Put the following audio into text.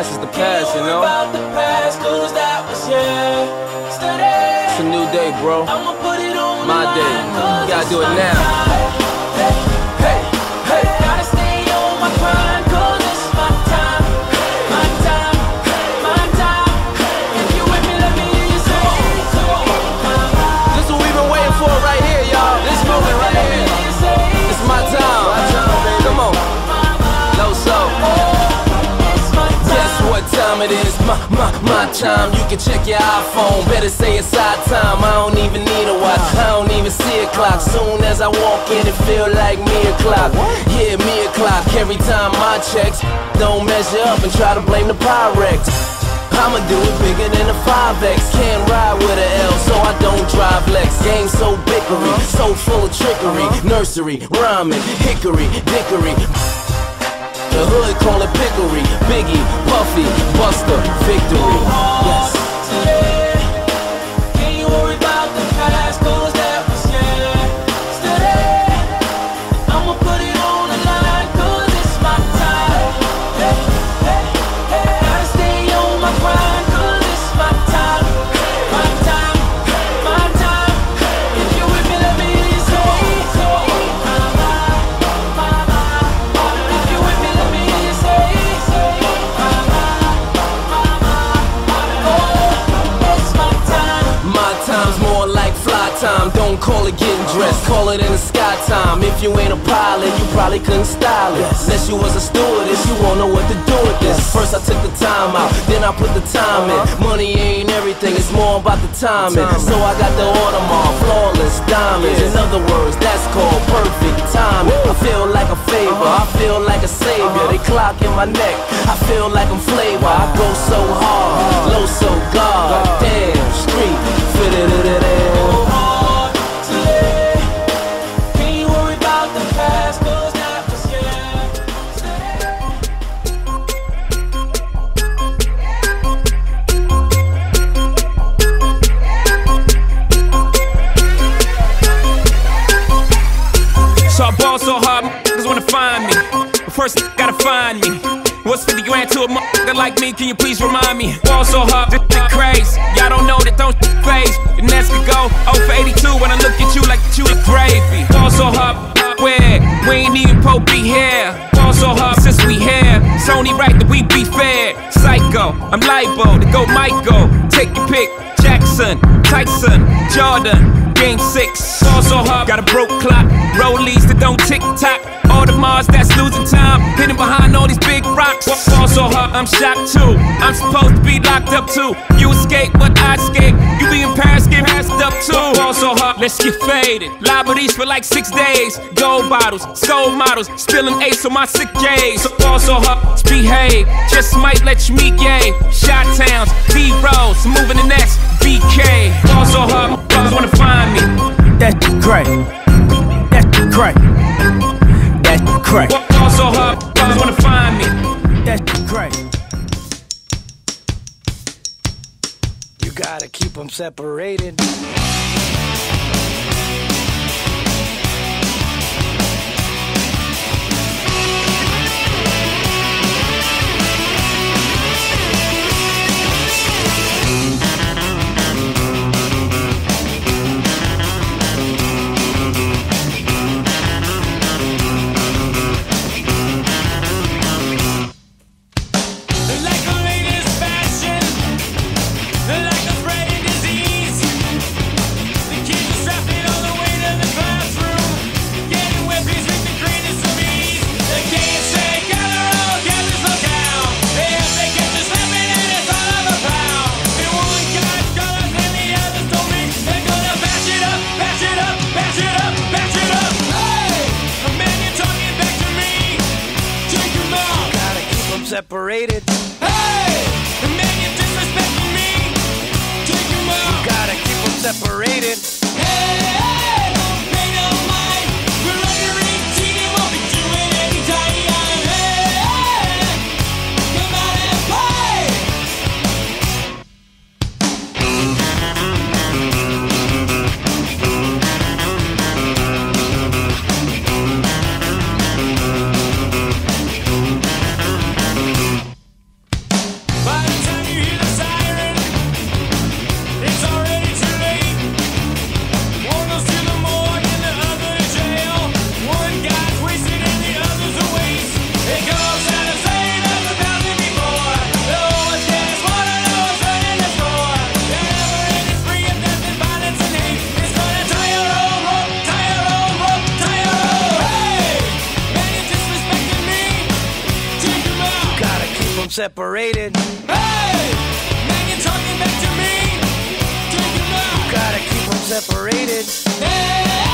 past is the past, you know? It's a new day, bro. My day. You gotta do it now. Gotta stay on my grind, 'cause it's my time. My time, my time. If you with me, let me hear you say. This is what we've been waiting for right here, y'all. This moment right here. It's my time. Come on. No so. Guess what time it is? My time. You can check your iPhone. Better say it's our time. I don't even need a watch. I don't even see a clock. Soon as I walk in, it feel like me o'clock. Yeah, me o'clock. Every time my checks don't measure up and try to blame the Pyrex. I'ma do it bigger than a 5X. Can't ride with a L, so I don't drive Lex. Game so bickery, so full of trickery. Nursery, rhyming, hickory, dickory. The hood call it pickery. Biggie, Puffy, Buster, victory. Yes. Can't you worry about the past, 'cause that was yesterday. I'ma put it on the line, 'cause it's my time. Gotta stay on my grind, 'cause it's my time. My time, my time. If you with me, let me hear you say. If you with me, let me hear you say. It's my time. My time's more like fly time. Don't call it getting dressed, call it in the sky time. If you ain't a pilot, you probably couldn't style it. Unless you was a stewardess, you won't know what to do with this. First I took the time out, then I put the time in. Money ain't everything, it's more about the timing. So I got the Audemars, flawless diamonds. In other words, that's called perfect timing. I feel like a favor, I feel like a savior. They clock in my neck, I feel like I'm flavor. I go so hard, low so God. Damn, street, fit it. Can't you worry about the past, 'cause that was yesterday. So I ball so hard, niggas wanna find me. But first, gotta find me. What's 50 grand to a motherfucker like me? Can you please remind me? Ball so hard, this shit crazy. Y'all don't know that don't phase. The Nets could go 0 for 82 when I look at you like you the gravy. Ball so hard, where we ain't even Pope be here. Ball so hard since we here. It's only right that we be fair. Psycho, I'm libo to go Michael. Take your pick. Jackson, Tyson, Jordan. Game 6, ball so hard, got a broke clock. Rollies that don't tick-tock. Audemars that's losing time. Hidden behind all these big rocks. Ball so hard, I'm shocked too. I'm supposed to be locked up too. You escape, but I escape. You be in Paris, get passed up too. Ball so hard, let's get faded. Liberties for like 6 days. Gold bottles, soul models. Spilling ace on my sick days. So ball so hard, let's behave. Just might let you meet gay. Shot towns, B-rolls, moving the next BK. Ball so hard, brothers wanna find me. That's crack. That's crack. That's crack. Ball so hard, brothers wanna find me. That's crack. You gotta keep them separated. Like the latest fashion, like a spreading disease. The kids are strapping all the way to the classroom, getting wet beats with the greatest of ease. They can't say gather all, gather slow down. If they get to slapping and it's all of a pound. And one guy's colors and the others told me they're gonna bash it up, bash it up, bash it up, bash it up. Hey, a man, you're talking back to me. Take your mouth. Gotta keep them separated. Hey, the man, you're disrespecting me. Take him out. Gotta keep them separated. Hey, don't pay no mind. We're under 18 and won't be doing any time. Hey, come out and play. separated. Hey, now you're talking back to me. Take it back. You gotta keep them separated. Hey.